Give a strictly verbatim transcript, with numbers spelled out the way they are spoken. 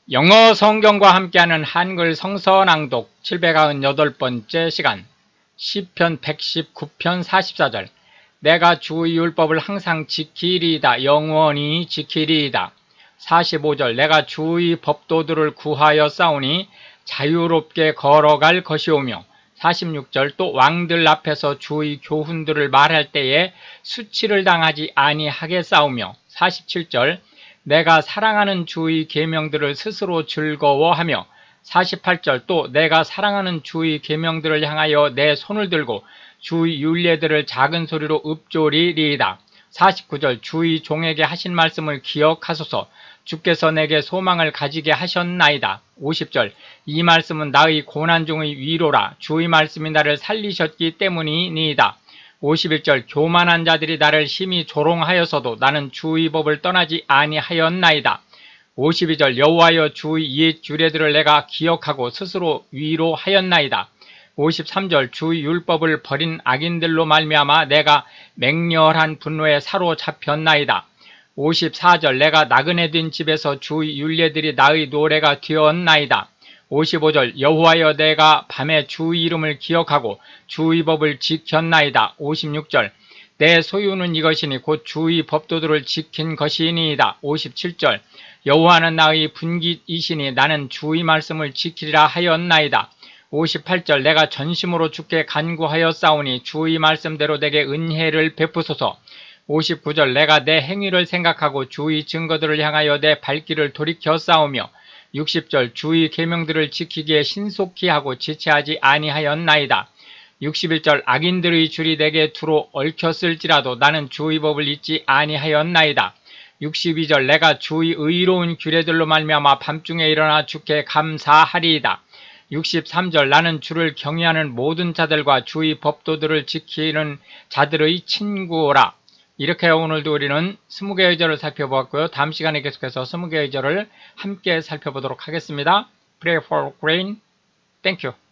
영어 성경과 함께하는 한글 성서 낭독 칠백구십팔 번째 시간 시편 백십구 편 사십사 절 내가 주의 율법을 항상 지키리이다. 영원히 지키리이다. 사십오 절 내가 주의 법도들을 구하여 싸우니 자유롭게 걸어갈 것이오며 사십육 절 또 왕들 앞에서 주의 교훈들을 말할 때에 수치를 당하지 아니하게 싸우며 사십칠 절 내가 사랑하는 주의 계명들을 스스로 즐거워하며 사십팔 절 또 내가 사랑하는 주의 계명들을 향하여 내 손을 들고 주의 율례들을 작은 소리로 읊조리리이다. 사십구 절 주의 종에게 하신 말씀을 기억하소서. 주께서 내게 소망을 가지게 하셨나이다. 오십 절 이 말씀은 나의 고난 중의 위로라. 주의 말씀이 나를 살리셨기 때문이니이다. 오십일 절 교만한 자들이 나를 심히 조롱하여서도 나는 주의 법을 떠나지 아니하였나이다. 오십이 절 여호와여 주의 옛 규례들을 내가 기억하고 스스로 위로하였나이다. 오십삼 절 주의 율법을 버린 악인들로 말미암아 내가 맹렬한 분노에 사로잡혔나이다. 오십사 절 내가 나그네 된 집에서 주의 율례들이 나의 노래가 되었나이다. 오십오 절 여호와여 내가 밤에 주의 이름을 기억하고 주의 법을 지켰나이다. 오십육 절 내 소유는 이것이니 곧 주의 법도들을 지킨 것이니이다. 오십칠 절 여호와는 나의 분깃이시니 나는 주의 말씀을 지키리라 하였나이다. 오십팔 절 내가 전심으로 주께 간구하여 싸우니 주의 말씀대로 내게 은혜를 베푸소서. 오십구 절 내가 내 행위를 생각하고 주의 증거들을 향하여 내 발길을 돌이켜 싸우며 육십 절 주의 계명들을 지키기에 신속히 하고 지체하지 아니하였나이다. 육십일 절 악인들의 줄이 내게 두루 얽혔을지라도 나는 주의 법을 잊지 아니하였나이다. 육십이 절 내가 주의 의로운 규례들로 말미암아 밤중에 일어나 주께 감사하리이다. 육십삼 절 나는 주를 경외하는 모든 자들과 주의 법도들을 지키는 자들의 친구라. 이렇게 오늘도 우리는 스무 개의 절을 살펴보았고요. 다음 시간에 계속해서 스무 개의 절을 함께 살펴보도록 하겠습니다. Pray for rain. Thank you.